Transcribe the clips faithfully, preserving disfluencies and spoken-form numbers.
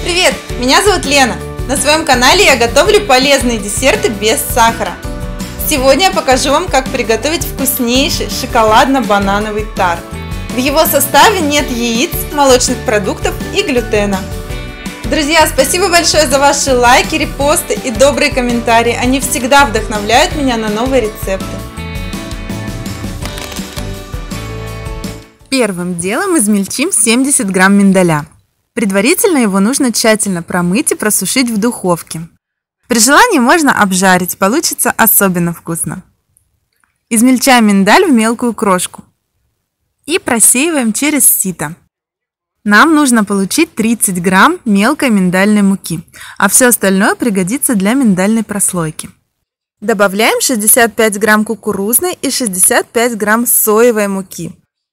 Привет! Меня зовут Лена. На своем канале я готовлю полезные десерты без сахара. Сегодня я покажу вам, как приготовить вкуснейший шоколадно-банановый тарт. В его составе нет яиц, молочных продуктов и глютена. Друзья, спасибо большое за ваши лайки, репосты и добрые комментарии. Они всегда вдохновляют меня на новые рецепты. Первым делом измельчим семьдесят грамм миндаля. Предварительно его нужно тщательно промыть и просушить в духовке. При желании можно обжарить, получится особенно вкусно. Измельчаем миндаль в мелкую крошку и просеиваем через сито. Нам нужно получить тридцать грамм мелкой миндальной муки, а все остальное пригодится для миндальной прослойки. Добавляем шестьдесят пять грамм кукурузной и шестьдесят пять грамм соевой муки.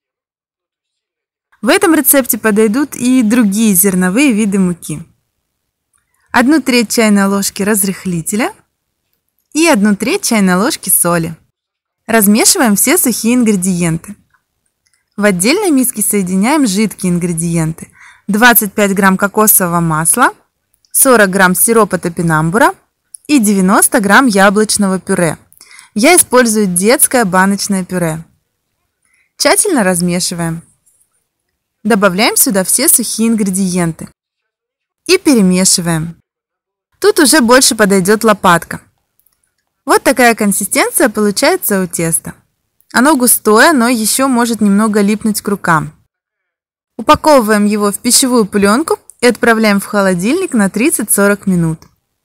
В этом рецепте подойдут и другие зерновые виды муки. одну треть чайной ложки разрыхлителя и одну треть чайной ложки соли. Размешиваем все сухие ингредиенты. В отдельной миске соединяем жидкие ингредиенты: двадцать пять грамм кокосового масла, сорок грамм сиропа топинамбура и девяносто грамм яблочного пюре. Я использую детское баночное пюре. Тщательно размешиваем. Добавляем сюда все сухие ингредиенты и перемешиваем. Тут уже больше подойдет лопатка. Вот такая консистенция получается у теста. Оно густое, но еще может немного липнуть к рукам. Упаковываем его в пищевую пленку и отправляем в холодильник на тридцать-сорок минут.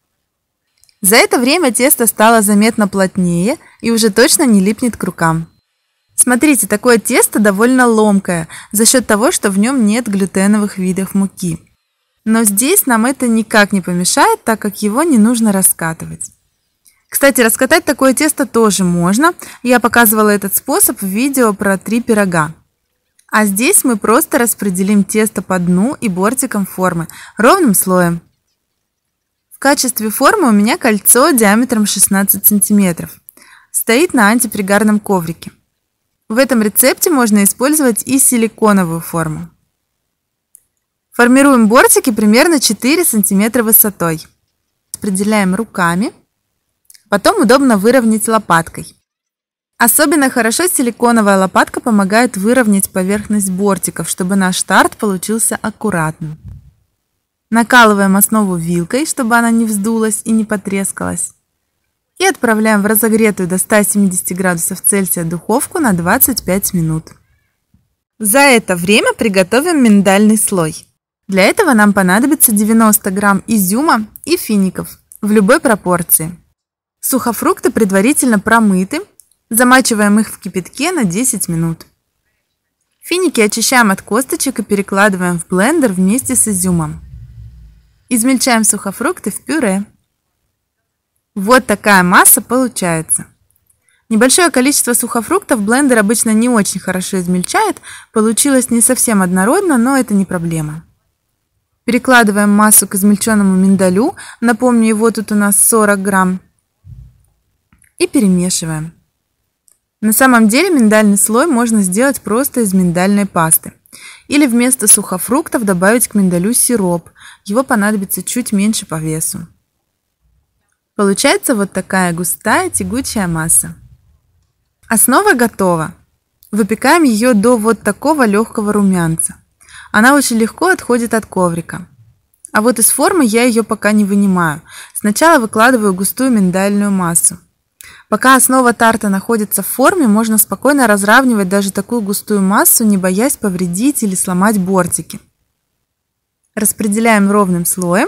За это время тесто стало заметно плотнее и уже точно не липнет к рукам. Смотрите, такое тесто довольно ломкое за счет того, что в нем нет глютеновых видов муки. Но здесь нам это никак не помешает, так как его не нужно раскатывать. Кстати, раскатать такое тесто тоже можно. Я показывала этот способ в видео про три пирога. А здесь мы просто распределим тесто по дну и бортикам формы ровным слоем. В качестве формы у меня кольцо диаметром шестнадцать сантиметров. Стоит на антипригарном коврике. В этом рецепте можно использовать и силиконовую форму. Формируем бортики примерно четыре сантиметра высотой. Распределяем руками. Потом удобно выровнять лопаткой. Особенно хорошо силиконовая лопатка помогает выровнять поверхность бортиков, чтобы наш тарт получился аккуратным. Накалываем основу вилкой, чтобы она не вздулась и не потрескалась. И отправляем в разогретую до ста семидесяти градусов Цельсия духовку на двадцать пять минут. За это время приготовим миндальный слой. Для этого нам понадобится девяносто грамм изюма и фиников в любой пропорции. Сухофрукты предварительно промыты, замачиваем их в кипятке на десять минут. Финики очищаем от косточек и перекладываем в блендер вместе с изюмом. Измельчаем сухофрукты в пюре. Вот такая масса получается. Небольшое количество сухофруктов блендер обычно не очень хорошо измельчает, получилось не совсем однородно, но это не проблема. Перекладываем массу к измельченному миндалю, напомню, его тут у нас сорок грамм, и перемешиваем. На самом деле миндальный слой можно сделать просто из миндальной пасты. Или вместо сухофруктов добавить к миндалю сироп, его понадобится чуть меньше по весу. Получается вот такая густая тягучая масса. Основа готова. Выпекаем ее до вот такого легкого румянца. Она очень легко отходит от коврика. А вот из формы я ее пока не вынимаю. Сначала выкладываю густую миндальную массу. Пока основа тарта находится в форме, можно спокойно разравнивать даже такую густую массу, не боясь повредить или сломать бортики. Распределяем ровным слоем.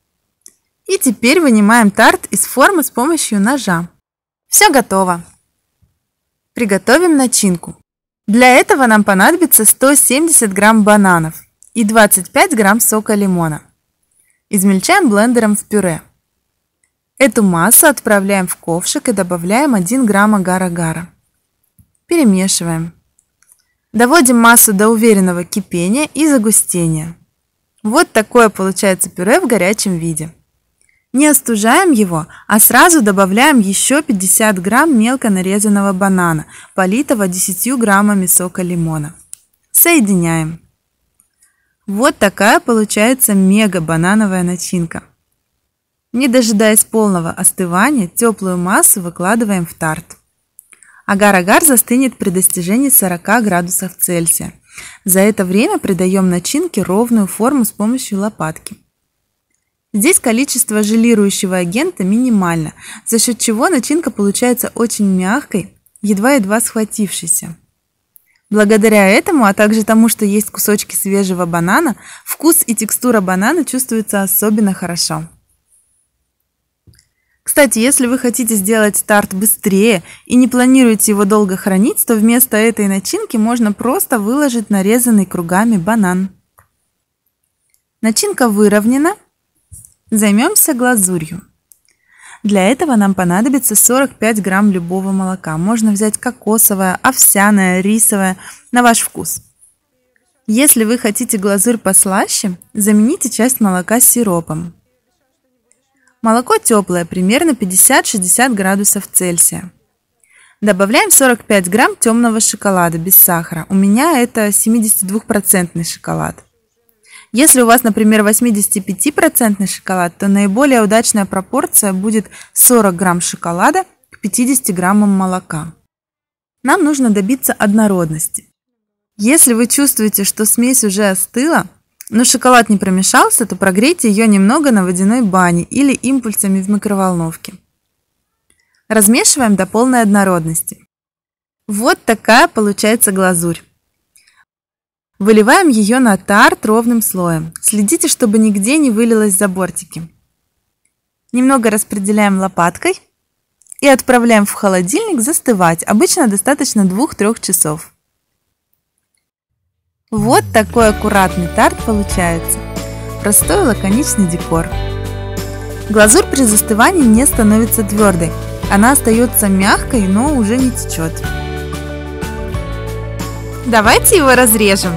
И теперь вынимаем тарт из формы с помощью ножа. Все готово. Приготовим начинку. Для этого нам понадобится сто семьдесят грамм бананов и двадцать пять грамм сока лимона. Измельчаем блендером в пюре. Эту массу отправляем в ковшик и добавляем один грамм агар-агара. Перемешиваем. Доводим массу до уверенного кипения и загустения. Вот такое получается пюре в горячем виде. Не остужаем его, а сразу добавляем еще пятьдесят грамм мелко нарезанного банана, политого десятью граммами сока лимона. Соединяем. Вот такая получается мега банановая начинка. Не дожидаясь полного остывания, теплую массу выкладываем в тарт. Агар-агар застынет при достижении сорока градусов Цельсия. За это время придаем начинке ровную форму с помощью лопатки. Здесь количество желирующего агента минимально, за счет чего начинка получается очень мягкой, едва-едва схватившейся. Благодаря этому, а также тому, что есть кусочки свежего банана, вкус и текстура банана чувствуются особенно хорошо. Кстати, если вы хотите сделать тарт быстрее и не планируете его долго хранить, то вместо этой начинки можно просто выложить нарезанный кругами банан. Начинка выровнена. Займемся глазурью. Для этого нам понадобится сорок пять грамм любого молока. Можно взять кокосовое, овсяное, рисовое, на ваш вкус. Если вы хотите глазурь послаще, замените часть молока сиропом. Молоко теплое, примерно пятьдесят-шестьдесят градусов Цельсия. Добавляем сорок пять грамм темного шоколада без сахара. У меня это семидесятидвухпроцентный шоколад. Если у вас, например, восьмидесятипятипроцентный шоколад, то наиболее удачная пропорция будет сорок грамм шоколада к пятидесяти граммам молока. Нам нужно добиться однородности. Если вы чувствуете, что смесь уже остыла, но шоколад не промешался, то прогрейте ее немного на водяной бане или импульсами в микроволновке. Размешиваем до полной однородности. Вот такая получается глазурь. Выливаем ее на тарт ровным слоем. Следите, чтобы нигде не вылилось за бортики. Немного распределяем лопаткой и отправляем в холодильник застывать. Обычно достаточно двух-трёх часов. Вот такой аккуратный тарт получается. Простой лаконичный декор. Глазурь при застывании не становится твердой. Она остается мягкой, но уже не течет. Давайте его разрежем.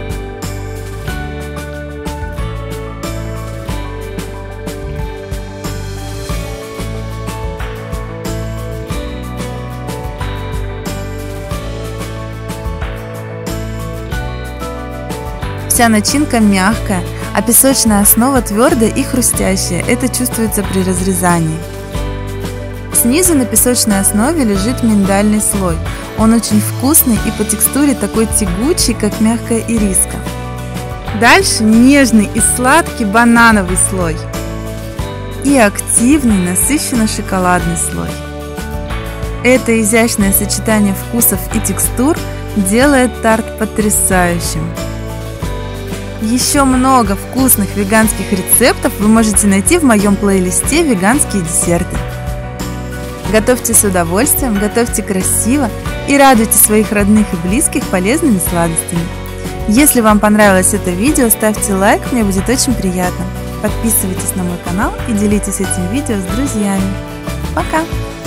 Вся начинка мягкая, а песочная основа твердая и хрустящая. Это чувствуется при разрезании. Снизу на песочной основе лежит миндальный слой. Он очень вкусный и по текстуре такой тягучий, как мягкая ириска. Дальше нежный и сладкий банановый слой. И активный, насыщенно-шоколадный слой. Это изящное сочетание вкусов и текстур делает тарт потрясающим. Еще много вкусных веганских рецептов вы можете найти в моем плейлисте «Веганские десерты». Готовьте с удовольствием, готовьте красиво и радуйте своих родных и близких полезными сладостями. Если вам понравилось это видео, ставьте лайк, мне будет очень приятно. Подписывайтесь на мой канал и делитесь этим видео с друзьями. Пока!